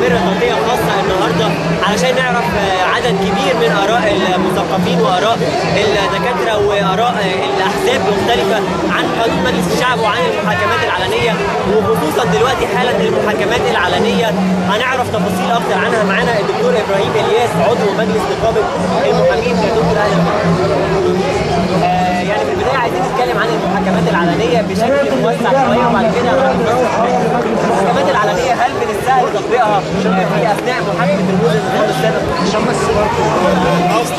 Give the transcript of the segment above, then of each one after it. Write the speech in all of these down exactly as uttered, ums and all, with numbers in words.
هنعمل تغطيه خاصه النهارده علشان نعرف عدد كبير من اراء المثقفين واراء الدكاتره واراء الاحزاب المختلفه عن قانون مجلس الشعب وعن المحاكمات العلنيه، وخصوصا دلوقتي حاله المحاكمات العلنيه هنعرف تفاصيل اكتر عنها. معانا الدكتور ابراهيم الياس عضو مجلس نقابه المحامين. يا دكتور اهلا بك. آه يعني في البدايه عايزين نتكلم عن المحاكمات العلنيه بشكل موسع شويه، وبعد كده المحاكمات العلنيه هل من السهل تطبيقها في اثناء محاكمه الموجز النظام السابق؟ عشان بس الاصل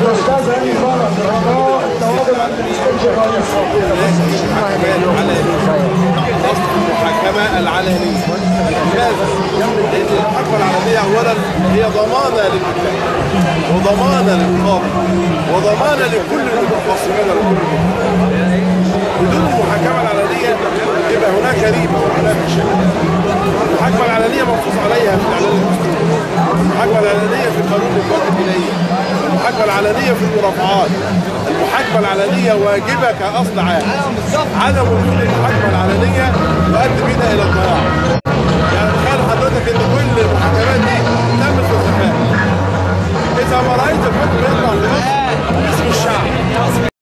المحاكمه العلنيه. لماذا؟ لان المحاكمه العلنيه اولا هي ضمانه للمتهم وضمانه للقاضي وضمانه لكل المختصمين لكل بدون المحاكمه العلنيه يبقى هناك ريبه وهناك شك. المحاكمه العلنيه منصوص عليها في الاعلان الدستوري، المحاكمه العلنيه في قانون الادوات الجنائيه، المحاكمه العلنيه في المرافعات، المحاكمه العلنيه واجبه كاصل عام. عدم وجود المحاكمه العلنيه يؤدي بنا الى الضياع. يعني تخيل حضرتك ان كل المحاكمات دي تمت في الخفاء. اذا ما رايت الحكم يطلع في اسم الشعب